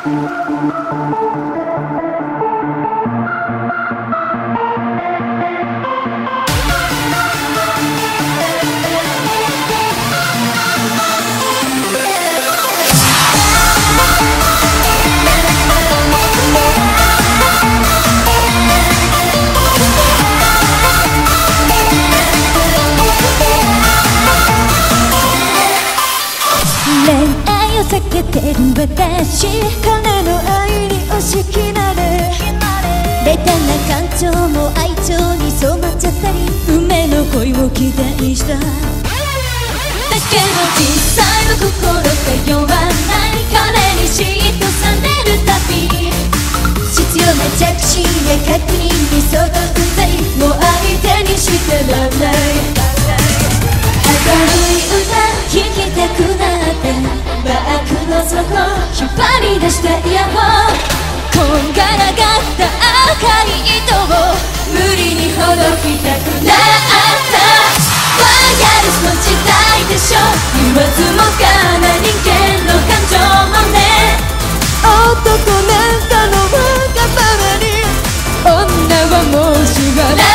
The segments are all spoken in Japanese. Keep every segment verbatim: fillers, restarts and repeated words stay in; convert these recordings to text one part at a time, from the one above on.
避けてる私、彼の愛に押し切られ、ベタな感情も愛情に染まっちゃったり、運命の恋を期待した。だけど実際の心が弱らない、彼に嫉妬されるたび、必要な着信や確認にその不在、もう相手にしてらんない。明るい歌聴きたくなって、バッグの底引っ張り出したイヤホン、こんがらがった赤い糸を無理にほどきたくなった。ワイヤレスの時代でしょ、言わずもがな人間の感情もね。男なんかのわがままに女はもう縛られない。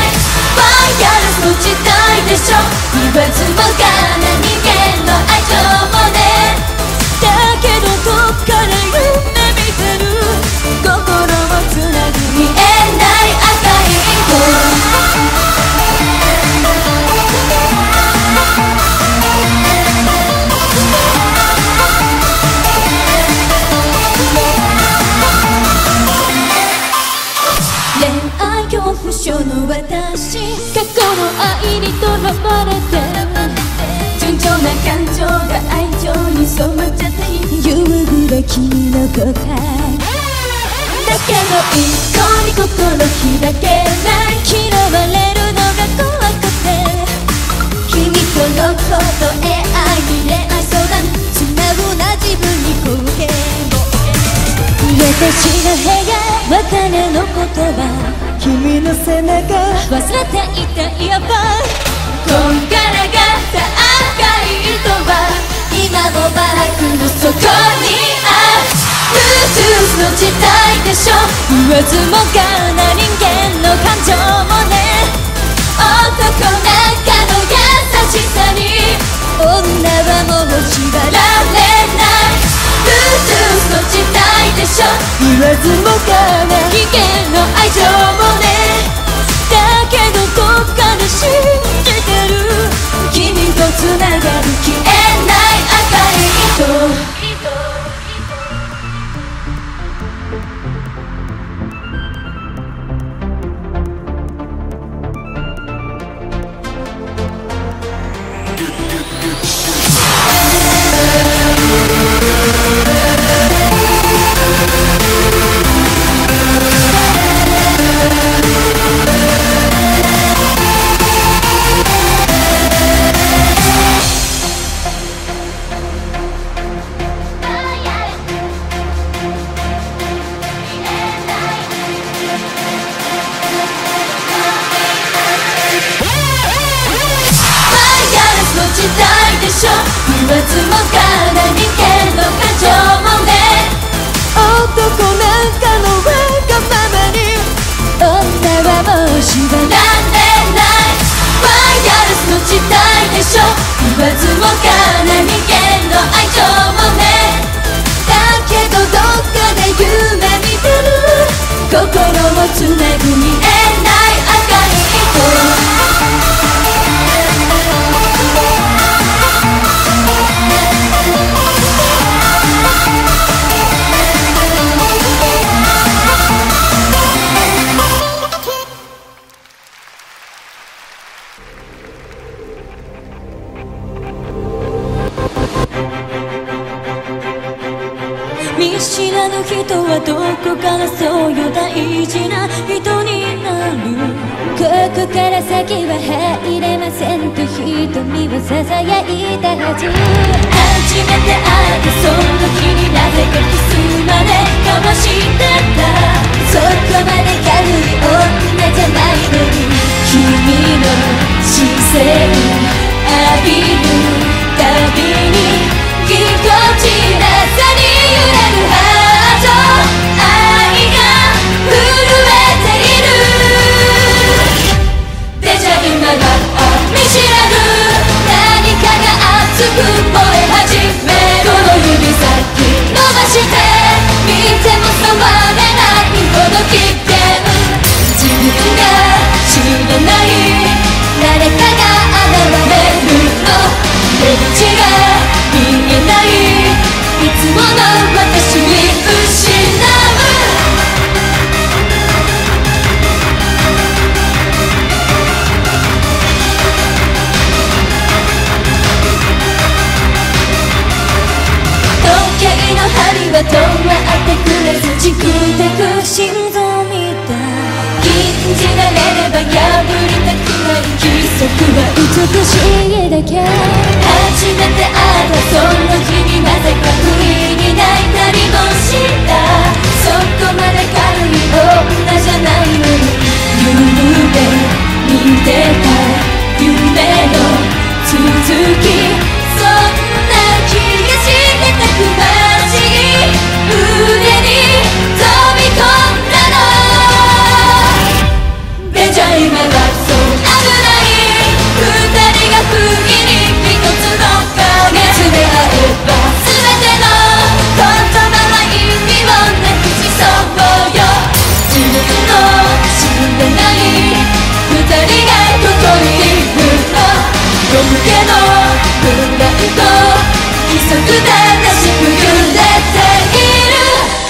ワイヤレスの時代でしょ、言わずもがな人間の愛情もね。だけどどっから夢見てる、心をつなぐ見えない赤い糸。恋愛恐怖症の私、過去の愛にとらわれて、純情な感情が愛情に染まっちゃって夕暮れ君の答え。だけど一向に心開けない、嫌われるのが怖くて、君とのこと エーアイ に恋愛相談、素直な自分に貢献。私の部屋、別れの言葉、君の背中忘れていたイヤホン、こんがらがった赤い糸は今もバッグの底にある。ブルートゥースの時代でしょ、言わずもがな人間の感情もね。男なんかの優しさに女はもう縛られない。ブルートゥースの時代でしょ、言わずもがな人間の愛情もね。だけどどっかで信じてる、君とつながる消えない赤い糸。言わずもがな人間の感情もね。男なんかのわがままに女はもう縛られない。ワイヤレスの時代でしょ、言わずもがな人間の愛情もね。だけどどっかで夢見てる、心をつなぐ見えない赤い糸。見知らぬ人はどこからそういう大事な人になる。ここから先は入れませんと瞳をささやいたはず。初めて会ってその日になぜかキスまで交わしてた。そこまで軽い女じゃないのに、君の視線浴びるたびにぎこちなさに揺れるは止まってくれずチクタク心臓みたい禁じられれば破りたくない規則は美しいだけ初めて会ったその日になぜか不意に泣いたりもしたそこまで軽い女じゃないのに夢見てた夢の続きそんな気がしてたくましい腕に飛び込んだのでじゃあ今はそう危ない二人が不意に一つの影見つめ合えば全ての言葉は意味をなくしそうよ自分の知らない二人がここにいるの夜更けのブランド規則正しく揺れている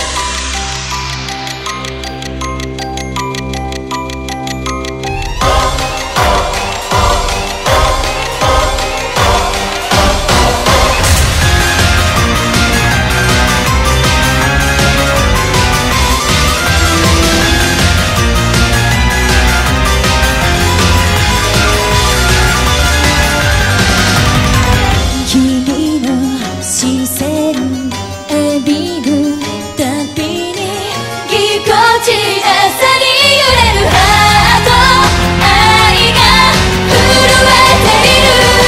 君の視線浴びるたびにぎこちなさに揺れるハート愛が震えてい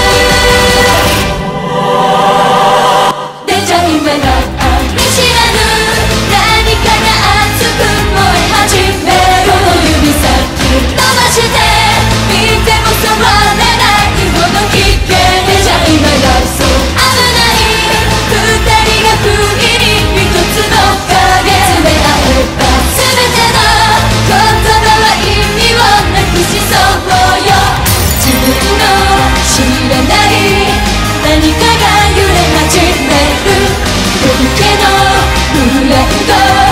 るでじゃあ今が見知らぬ何かが熱く燃え始めるこの指先伸ばして見ても触れないほど危険でじゃあ今がそう危ない二人が不意に一つの影見つめ合えば全ての言葉は意味をなくしそうよ自分の知らない何かが揺れ始める夜更けのブランド